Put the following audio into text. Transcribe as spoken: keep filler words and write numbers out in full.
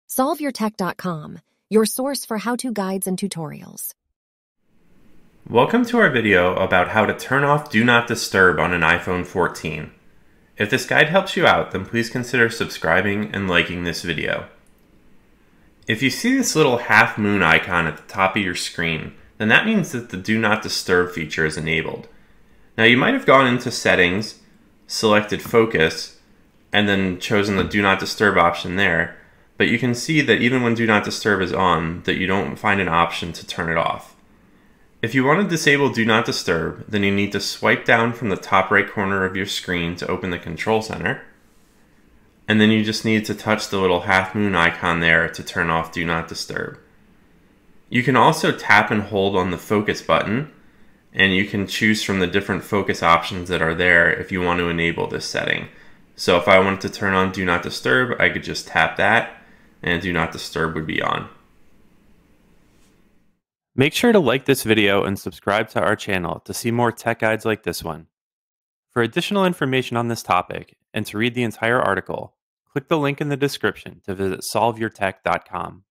Solve Your Tech dot com, your source for how-to guides and tutorials. Welcome to our video about how to turn off Do Not Disturb on an iPhone fourteen. If this guide helps you out, then please consider subscribing and liking this video. If you see this little half moon icon at the top of your screen, then that means that the Do Not Disturb feature is enabled. Now you might have gone into Settings, selected Focus, and then chosen the Do Not Disturb option there, but you can see that even when Do Not Disturb is on, that you don't find an option to turn it off. If you want to disable Do Not Disturb, then you need to swipe down from the top right corner of your screen to open the Control Center, and then you just need to touch the little half moon icon there to turn off Do Not Disturb. You can also tap and hold on the Focus button, and you can choose from the different focus options that are there if you want to enable this setting. So if I wanted to turn on Do Not Disturb, I could just tap that, and Do Not Disturb would be on. Make sure to like this video and subscribe to our channel to see more tech guides like this one. For additional information on this topic and to read the entire article, click the link in the description to visit Solve Your Tech dot com.